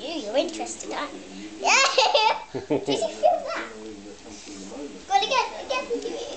you're interested, aren't you? Yeah! Did you feel that? Go on again, do it.